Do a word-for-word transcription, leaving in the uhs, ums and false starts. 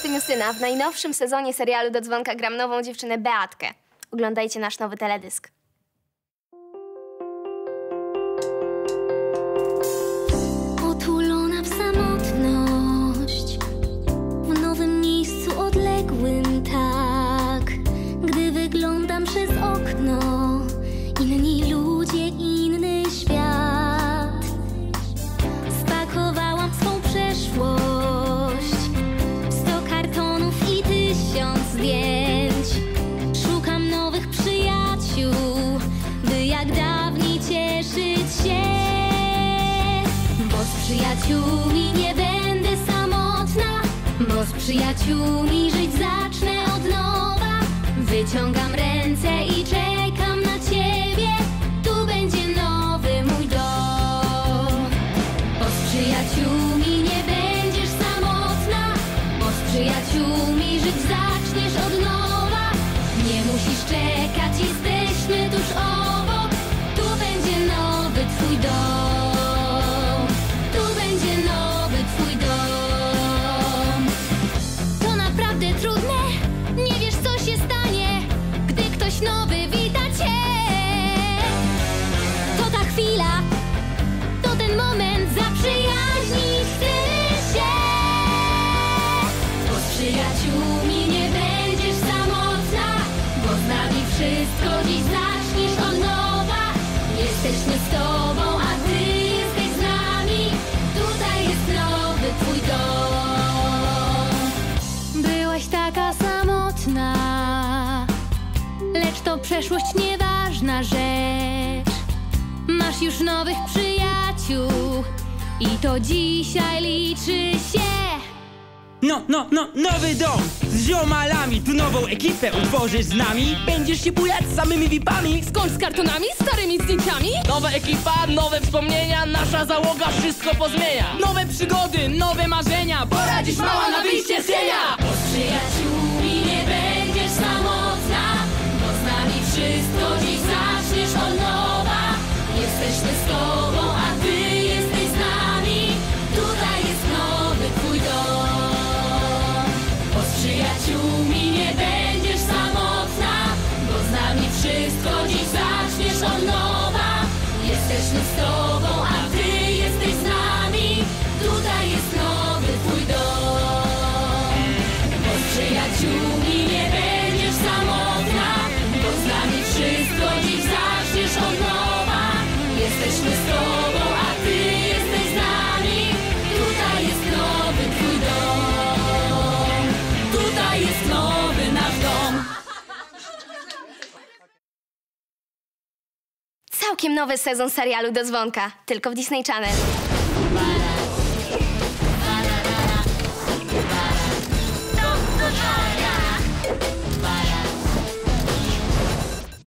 jestem Justyna. W najnowszym sezonie serialu Do dzwonka gram nową dziewczynę Beatkę. Oglądajcie nasz nowy teledysk. Otulona w samotność, w nowym miejscu odległym tak. Gdy wyglądam przez okno, inni ludzie, inny świat. Spakowałam swą przeszłość, sto kartonów i tysiąc zdjęć. Szukam nowych przyjaciół, by jak dawniej cieszyć się. Bo z przyjaciółmi nie będę samotna, bo z przyjaciółmi żyć zacznę od nowa. Wyciągam ręce i czekam na ciebie, tu będzie nowy mój dom. Bo z przyjaciółmi nie będziesz samotna, bo z przyjaciółmi żyć zaczniesz od nowa. Nie musisz czekać, jesteśmy tuż obok, tu będzie nowy twój dom. Tu będzie nowy twój dom. To naprawdę trudne, nie wiesz co się stanie, gdy ktoś nowy wita cię. To ta chwila, to ten moment, zaprzyjaźnić chcesz się. Bo z przyjaciółmi nie będziesz samotna, bo z nami wszystko dziś zaczniesz od nowa. Jesteśmy z tobą, a ty jesteś z nami, tutaj jest nowy twój dom. Byłaś taka samotna, lecz to przeszłość, nieważna rzecz. Masz już nowych przyjaciół i to dzisiaj liczy się. No, no, no, nowy dom z ziomalami, tu nową ekipę utworzysz z nami. Będziesz się bujać z samymi vipami. Skąd z kartonami, starymi zdjęciami? Nowa ekipa, nowe wspomnienia, nasza załoga wszystko pozmienia. Nowe przygody, nowe marzenia, pora dziś mała na wyjście z cienia. Bo z przyjaciółmi nie będziesz samotna, bo z nami wszystko dziś zaczniesz od nowa. Jesteśmy z tobą, a ty jesteś z nami, tutaj jest nowy twój dom. Bo z przyjaciółmi nie będziesz samotna, bo z nami wszystko dziś zaczniesz od nowa. Jesteśmy z tobą, a ty jesteś z nami, tutaj jest nowy twój dom. Bo z przyjaciółmi nie będziesz samotna, bo z nami wszystko dziś zaczniesz od nowa. Jesteśmy z tobą, a ty jesteś z nami, tutaj jest nowy twój dom. Tutaj jest nowy nasz dom. Całkiem nowy sezon serialu Do dzwonka, tylko w Disney Channel.